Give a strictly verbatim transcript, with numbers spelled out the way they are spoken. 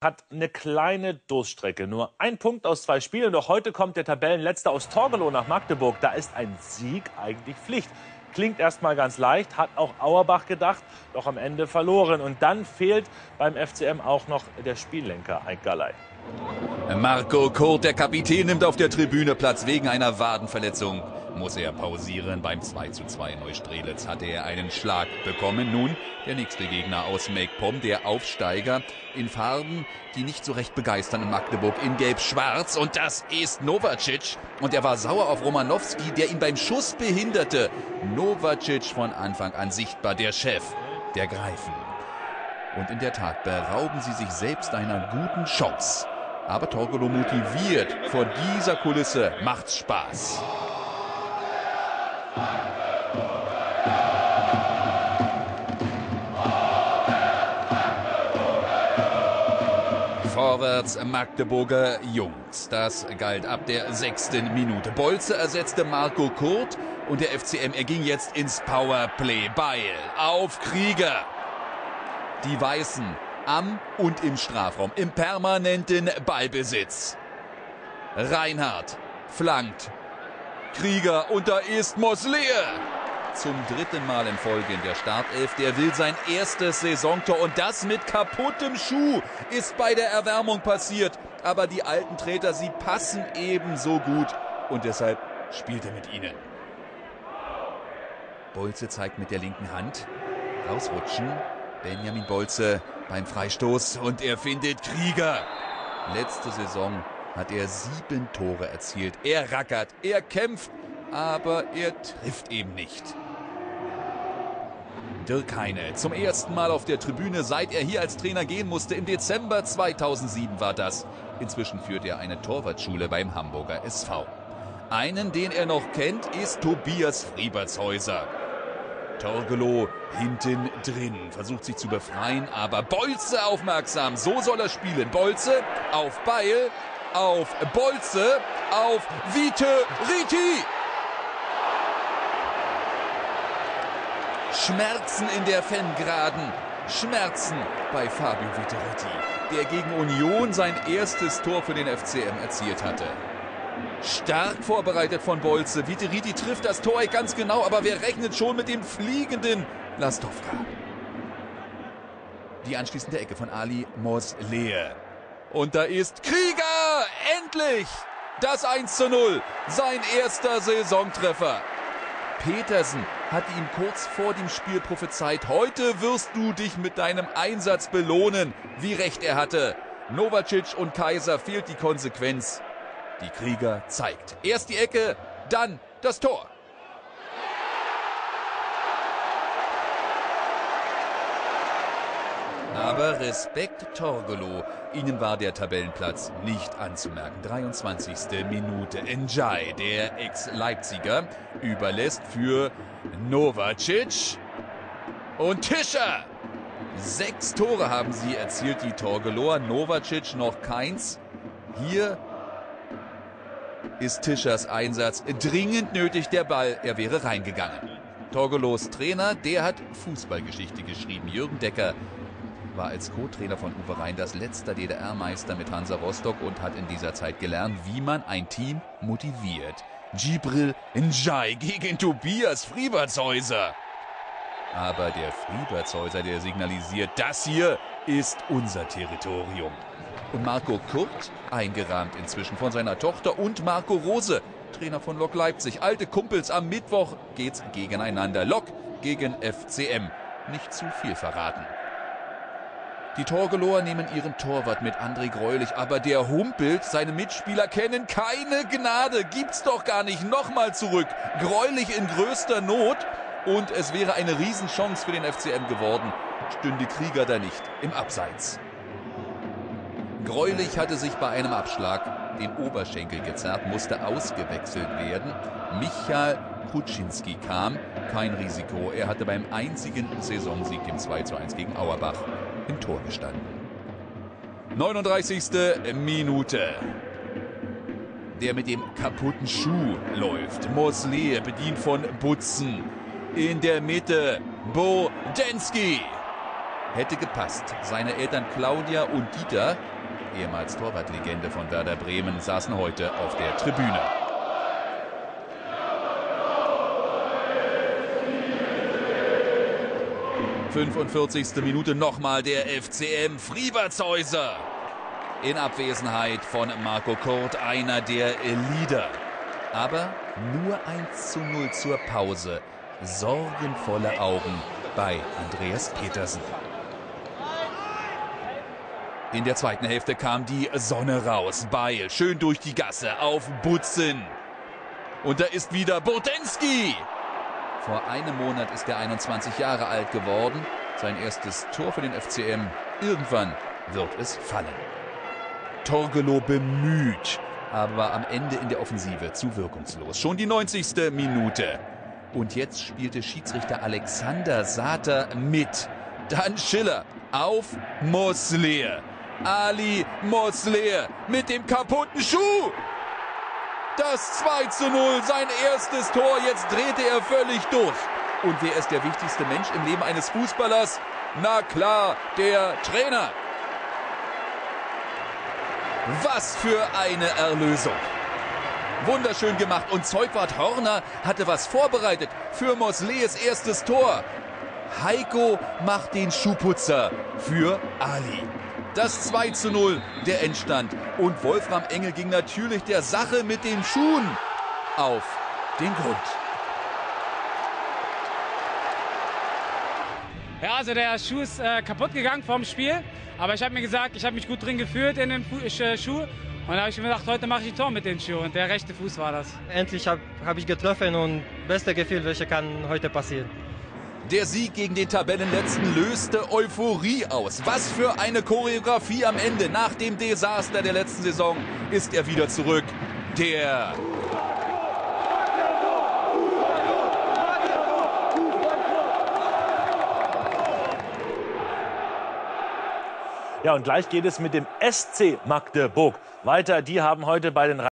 hat eine kleine Durststrecke. Nur ein Punkt aus zwei Spielen. Doch heute kommt der Tabellenletzter aus Torgelow nach Magdeburg. Da ist ein Sieg eigentlich Pflicht. Klingt erstmal ganz leicht, hat auch Auerbach gedacht, doch am Ende verloren. Und dann fehlt beim F C M auch noch der Spiellenker Eik Galay. Marco Kurt, der Kapitän, nimmt auf der Tribüne Platz wegen einer Wadenverletzung. Muss er pausieren. Beim zwei zu zwei in Neustrelitz hatte er einen Schlag bekommen. Nun der nächste Gegner aus MacPom, der Aufsteiger in Farben, die nicht so recht begeistern in Magdeburg, in Gelb-Schwarz. Und das ist Novacic. Und er war sauer auf Romanowski, der ihn beim Schuss behinderte. Novacic von Anfang an sichtbar der Chef der Greifen. Und in der Tat berauben sie sich selbst einer guten Chance. Aber Torgelow motiviert. Vor dieser Kulisse macht's Spaß. Vorwärts Magdeburger Jungs. Das galt ab der sechsten Minute. Bolze ersetzte Marco Kurt und der F C M erging jetzt ins Powerplay. Beil auf Krieger. Die Weißen am und im Strafraum im permanenten Ballbesitz. Reinhardt flankt. Krieger und da ist Mosleer. Zum dritten Mal in Folge in der Startelf. Der will sein erstes Saisontor und das mit kaputtem Schuh ist bei der Erwärmung passiert. Aber die alten Treter, sie passen ebenso gut und deshalb spielt er mit ihnen. Bolze zeigt mit der linken Hand. Rausrutschen. Benjamin Bolze beim Freistoß und er findet Krieger. Letzte Saison hat er sieben Tore erzielt. Er rackert, er kämpft, aber er trifft eben nicht. Dirk Heine zum ersten Mal auf der Tribüne, seit er hier als Trainer gehen musste. Im Dezember zweitausendsieben war das. Inzwischen führt er eine Torwartschule beim Hamburger S V. Einen, den er noch kennt, ist Tobias Friebertshäuser. Torgelow hinten drin, versucht sich zu befreien, aber Bolze aufmerksam. So soll er spielen. Bolze auf Beil, auf Bolze, auf Vite Riti. Schmerzen in der Fangraden. Schmerzen bei Fabio Vite Riti, der gegen Union sein erstes Tor für den F C M erzielt hatte. Stark vorbereitet von Bolze. Vite Riti trifft das Tor ganz genau, aber wer rechnet schon mit dem fliegenden Lastovka? Die anschließende Ecke von Ali Mosleer. Und da ist Krieger! Endlich! Das eins zu null. Sein erster Saisontreffer. Petersen hat ihm kurz vor dem Spiel prophezeit. Heute wirst du dich mit deinem Einsatz belohnen. Wie recht er hatte. Novacic und Kaiser fehlt die Konsequenz. Die Krieger zeigt. Erst die Ecke, dann das Tor. Aber Respekt Torgelow. Ihnen war der Tabellenplatz nicht anzumerken. dreiundzwanzigste Minute. Njai, der Ex-Leipziger, überlässt für Novacic und Tischer. Sechs Tore haben sie erzielt, die Torgelower. Novacic noch keins. Hier ist Tischers Einsatz dringend nötig. Der Ball, er wäre reingegangen. Torgelows Trainer, der hat Fußballgeschichte geschrieben. Jürgen Decker war als Co-Trainer von Uwe Reinders letzter D D R-Meister mit Hansa Rostock und hat in dieser Zeit gelernt, wie man ein Team motiviert. Djibril Njai gegen Tobias Friebertshäuser. Aber der Friebertshäuser, der signalisiert, das hier ist unser Territorium. Und Marco Kurt, eingerahmt inzwischen von seiner Tochter, und Marco Rose, Trainer von Lok Leipzig. Alte Kumpels, am Mittwoch geht's gegeneinander. Lok gegen F C M. Nicht zu viel verraten. Die Torgelower nehmen ihren Torwart mit, André Greulich, aber der humpelt. Seine Mitspieler kennen keine Gnade. Gibt's doch gar nicht. Nochmal zurück. Greulich in größter Not. Und es wäre eine Riesenchance für den F C M geworden. Stünde Krieger da nicht im Abseits. Greulich hatte sich bei einem Abschlag den Oberschenkel gezerrt, musste ausgewechselt werden. Michael Kuczynski kam. Kein Risiko. Er hatte beim einzigen Saisonsieg, dem zwei zu eins gegen Auerbach, im Tor gestanden. neununddreißigste Minute. Der mit dem kaputten Schuh läuft. Mosleer, bedient von Butzen. In der Mitte Bodenski. hätte gepasst. Seine Eltern Claudia und Dieter, ehemals Torwartlegende von Werder Bremen, saßen heute auf der Tribüne. fünfundvierzigste Minute nochmal der F C M. Friebertshäuser in Abwesenheit von Marco Kurt, einer der Leader. Aber nur eins zu null zur Pause. Sorgenvolle Augen bei Andreas Petersen. In der zweiten Hälfte kam die Sonne raus. Beil schön durch die Gasse auf Butzen. Und da ist wieder Burdenski. Vor einem Monat ist er einundzwanzig Jahre alt geworden. Sein erstes Tor für den F C M. Irgendwann wird es fallen. Torgelow bemüht, aber am Ende in der Offensive zu wirkungslos. Schon die neunzigste Minute. Und jetzt spielte Schiedsrichter Alexander Sater mit. Dann Schiller auf Mosleer. Ali Mosleer mit dem kaputten Schuh. Das zwei zu null, sein erstes Tor. Jetzt drehte er völlig durch. Und wer ist der wichtigste Mensch im Leben eines Fußballers? Na klar, der Trainer. Was für eine Erlösung. Wunderschön gemacht. Und Zeugwart Horner hatte was vorbereitet für Mosleers erstes Tor. Heiko macht den Schuhputzer für Ali. Das zwei zu null, der Endstand. Und Wolfram Engel ging natürlich der Sache mit den Schuhen auf den Grund. Ja, also der Schuh ist äh, kaputt gegangen vorm Spiel. Aber ich habe mir gesagt, ich habe mich gut drin gefühlt in dem Fu äh, Schuh. Und da habe ich mir gedacht, heute mache ich ein Tor mit dem Schuh. Und der rechte Fuß war das. Endlich habe hab ich getroffen und beste Gefühl, welches kann heute passieren. Der Sieg gegen den Tabellenletzten löste Euphorie aus. Was für eine Choreografie am Ende. Nach dem Desaster der letzten Saison ist er wieder zurück. Der Ja, und gleich geht es mit dem S C Magdeburg weiter. Die haben heute bei den